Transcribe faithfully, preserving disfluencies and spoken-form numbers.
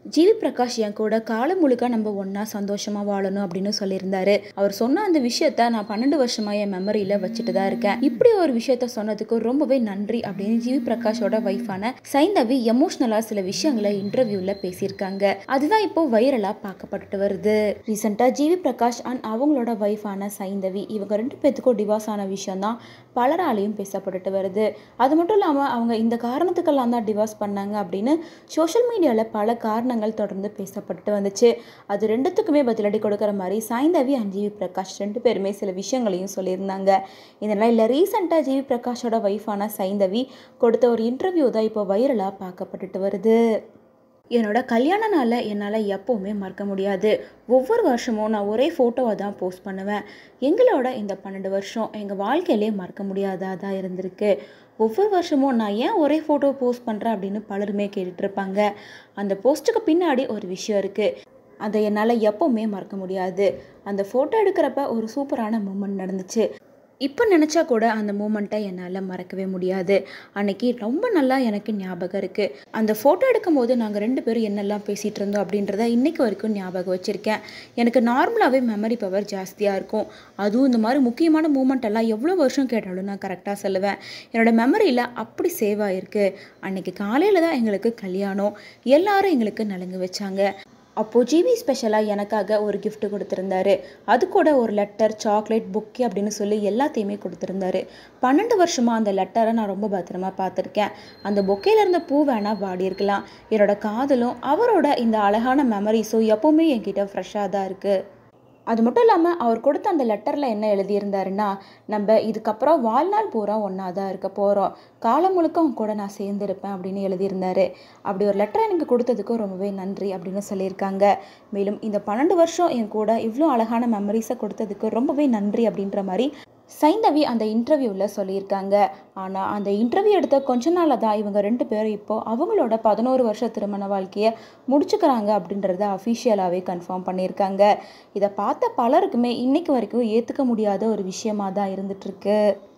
GV Prakash என் கூட காலம் முழுக்க நம்ம ஒன்றா சந்தோஷமாக வாழணும் அப்படின்னு சொல்லியிருந்தாரு. அவர் சொன்ன அந்த விஷயத்த நான் பன்னெண்டு வருஷமாக என் மெமரியில் வச்சுட்டு தான் இருக்கேன். இப்படி ஒரு விஷயத்த சொன்னதுக்கு ரொம்பவே நன்றி அப்படின்னு ஜிவி பிரகாஷோட வைஃபான சைந்தவி எமோஷ்னலாக சில விஷயங்களை இன்டர்வியூவில் பேசியிருக்காங்க. அதுதான் இப்போ வைரலாக பார்க்கப்பட்டு வருது. ரீசெண்டாக ஜிவி பிரகாஷ் அண்ட் அவங்களோட வைஃபான சைந்தவி இவங்க ரெண்டு பேத்துக்கும் டிவோர்ஸ் ஆன விஷயம் தான் பலராலையும் பேசப்பட்டுட்டு வருது. அது மட்டும் இல்லாமல் அவங்க இந்த காரணத்துக்கெல்லாம் தான் டிவோர்ஸ் பண்ணாங்க அப்படின்னு சோஷியல் மீடியாவில் பல காரணங்கள் தொடர்ந்து பேசப்பட்டு வந்துச்சு. அது ரெண்டுத்துக்குமே பதிலடி கொடுக்குற மாதிரி சைந்தவி அண்ட் ஜிவி பிரகாஷ் ரெண்டு பேருமே சில விஷயங்களையும் சொல்லியிருந்தாங்க. இதெல்லாம் இல்லை, ரீசெண்டாக ஜிவி பிரகாஷோட வைஃபான சைந்தவி கொடுத்த ஒரு இன்டர்வியூ தான் இப்போ வைரலாக பார்க்கப்பட்டுட்டு வருது. என்னோட கல்யாண நாளில் என்னால் எப்போவுமே மறக்க முடியாது. ஒவ்வொரு வருஷமும் நான் ஒரே ஃபோட்டோவை தான் போஸ்ட் பண்ணுவேன். எங்களோட இந்த பன்னெண்டு வருஷம் எங்கள் வாழ்க்கையிலே மறக்க முடியாதா தான் இருந்திருக்கு. ஒவ்வொரு வருஷமும் நான் ஏன் ஒரே ஃபோட்டோ போஸ்ட் பண்ணுறேன் அப்படின்னு பலருமே கேட்டுட்ருப்பாங்க. அந்த போஸ்ட்டுக்கு பின்னாடி ஒரு விஷயம் இருக்குது. அதை என்னால் எப்போவுமே மறக்க முடியாது. அந்த ஃபோட்டோ எடுக்கிறப்ப ஒரு சூப்பரான மூமெண்ட் நடந்துச்சு. இப்போ நினச்சா கூட அந்த மூமெண்ட்டை என்னால் மறக்கவே முடியாது. அன்றைக்கி ரொம்ப நல்லா எனக்கு ஞாபகம் இருக்குது. அந்த ஃபோட்டோ எடுக்கும்போது நாங்கள் ரெண்டு பேரும் என்னெல்லாம் பேசிகிட்டு இருந்தோம் அப்படின்றத இன்றைக்கு வரைக்கும் ஞாபகம் வச்சுருக்கேன். எனக்கு நார்மலாகவே மெமரி பவர் ஜாஸ்தியாக இருக்கும். அதுவும் இந்த மாதிரி முக்கியமான மூமெண்ட் எல்லாம் எவ்வளோ வருஷம் கேட்டாலும் நான் கரெக்டாக சொல்லுவேன். என்னோடய மெமரியில் அப்படி சேவ் ஆகிருக்கு. அன்றைக்கி காலையில் தான் எங்களுக்கு கல்யாணம். எல்லாரும் எங்களுக்கு நலுங்கு வச்சாங்க. அப்போது ஜிவி ஸ்பெஷலாக எனக்காக ஒரு கிஃப்ட் கொடுத்துருந்தாரு. அது கூட ஒரு லெட்டர், சாக்லேட், புக்கே அப்படின்னு சொல்லி எல்லாத்தையுமே கொடுத்துருந்தாரு. பன்னெண்டு வருஷமாக அந்த லெட்டரை நான் ரொம்ப பத்திரமா பார்த்துருக்கேன். அந்த பொக்கையில் இருந்த பூ வேணால் வாடி இருக்கலாம். என்னோட காதலும் அவரோட இந்த அழகான மெமரிஸும் எப்போவுமே என்கிட்ட ஃப்ரெஷ்ஷாக தான் இருக்குது. அது மட்டும் இல்லாமல் அவர் கொடுத்த அந்த லெட்டரில் என்ன எழுதியிருந்தாருன்னா, நம்ம இதுக்கப்புறம் வாழ்நாள் பூரா ஒன்றா தான் இருக்க போகிறோம், காலம் முழுக்க அவங்க கூட நான் சேர்ந்துருப்பேன் அப்படின்னு எழுதியிருந்தாரு. அப்படி ஒரு லெட்டரை எனக்கு கொடுத்ததுக்கும் ரொம்பவே நன்றி அப்படின்னு சொல்லியிருக்காங்க. மேலும் இந்த பன்னெண்டு வருஷம் என் கூட இவ்வளோ அழகான மெமரிஸை கொடுத்ததுக்கு ரொம்பவே நன்றி அப்படின்ற மாதிரி சைந்தவி அந்த இன்டர்வியூவில் சொல்லியிருக்காங்க. ஆனால் அந்த இன்டர்வியூ எடுத்த கொஞ்ச நாளில் தான் இவங்க ரெண்டு பேரும் இப்போது அவங்களோட பதினோரு வருஷ திருமண வாழ்க்கையை முடிச்சுக்கிறாங்க அப்படின்றத அஃபிஷியலாகவே கன்ஃபார்ம் பண்ணியிருக்காங்க. இதை பார்த்த பலருக்குமே இன்றைக்கு வரைக்கும் ஏற்றுக்க முடியாத ஒரு விஷயமாக தான் இருந்துகிட்ருக்கு.